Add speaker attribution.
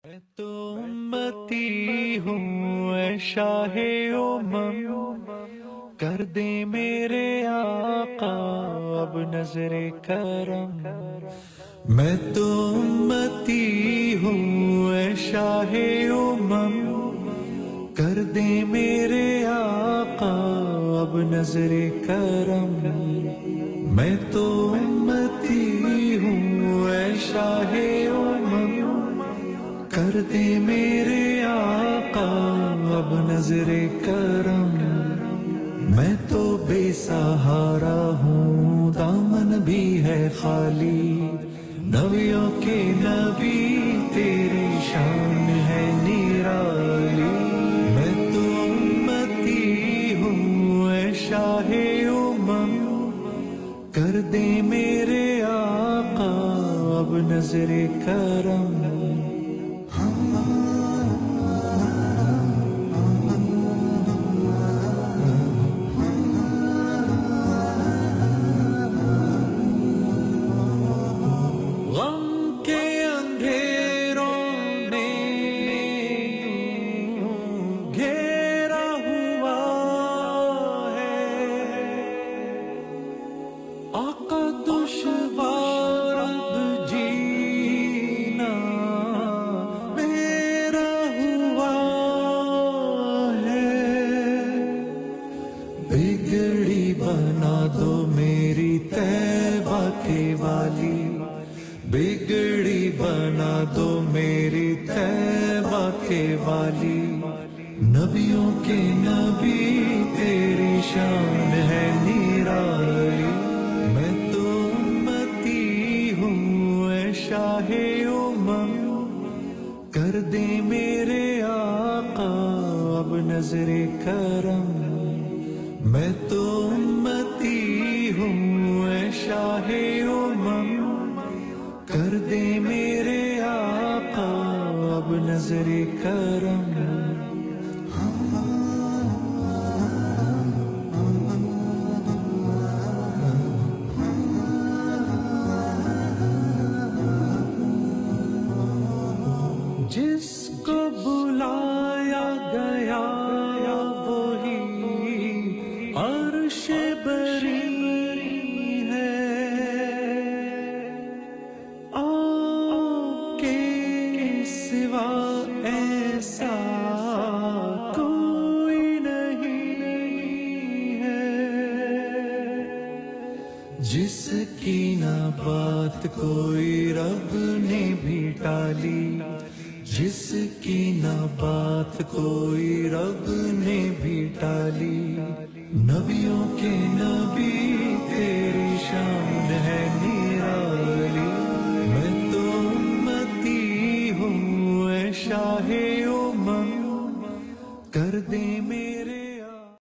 Speaker 1: میں تو امتی ہوں اے شاہ امم، کر دے میرے آقا اب نظر کرم۔ میں تو امتی ہوں اے شاہ امم، کر دے میرے آقا اب نظر کرم۔ میں تو امتی ہوں اے شاہ امم، کر دے میرے آقا اب نظر کرم۔ میں تو بے سہارا ہوں، دامن بھی ہے خالی، نبیوں کے نبی تیری شان ہے نرالی۔ میں تو امتی ہوں اے شاہ امم، کر دے میرے آقا اب نظر کرم۔ غم کے اندھیروں نے یوں گھیرا ہوا ہے، آقا دشوار اب جینا میرا ہوا ہے۔ بگڑی بنا دو میری طیبہ کے والی، بگڑی بنا دو میری طیبہ کے والی، نبیوں کے نبی تیری شان ہے نرالی۔ میں تو امتی ہوں اے شاہ امم، کر دے میرے آقا اب نظر کرم۔ میں تو امتی ہوں اے شاہ امم، کر دے میرے آقا اب نظر کرم۔ جس کو بلایا گیا وہی عرش بری ایسا کوئی نہیں ہے، جس کی نہ بات کوئی رب نے بھی ٹالی، جس کی نہ بات کوئی رب نے بھی ٹالی، نبیوں کے نبی تیری شان ہے نرالی۔ میں تو امتی ہوں اے شاہ امم، کر دے